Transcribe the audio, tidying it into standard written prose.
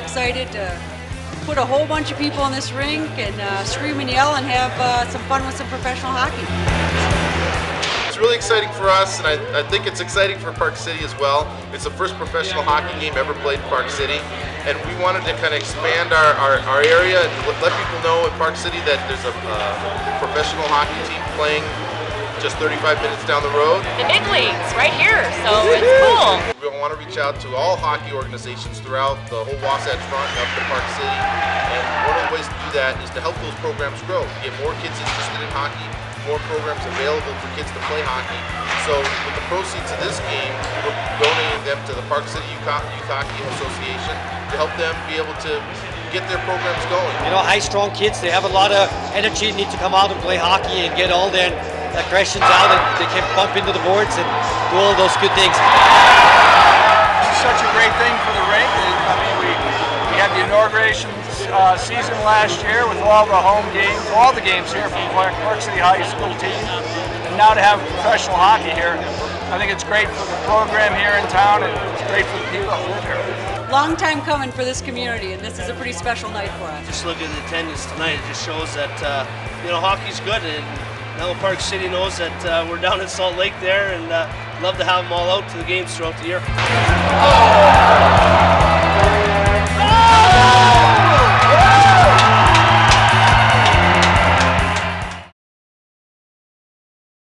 excited to put a whole bunch of people in this rink and scream and yell and have some fun with some professional hockey. It's really exciting for us, and I think it's exciting for Park City as well. It's the first professional hockey game ever played in Park City, and we wanted to kind of expand our area and let people know in Park City that there's a professional hockey team playing just 35 minutes down the road. The big leagues, right here, so it's cool. We want to reach out to all hockey organizations throughout the whole Wasatch Front and up to Park City, and one of the ways to do that is to help those programs grow, get more kids interested in hockey, more programs available for kids to play hockey. So with the proceeds of this game, we're donating them to the Park City Youth Hockey Association to help them be able to get their programs going. You know, high strong kids, they have a lot of energy, need to come out and play hockey and get all their aggressions out, and they can bump into the boards and do all those good things. It's such a great thing for the rink. I mean, we had the inauguration season last year with all the home games, all the games here from the Park City High School team, and now to have professional hockey here, I think it's great for the program here in town, and it's great for the people that live here. Long time coming for this community, and this is a pretty special night for us. Just look at the attendance tonight. It just shows that you know, hockey's good, and now Park City knows that we're down in Salt Lake there, and love to have them all out to the games throughout the year.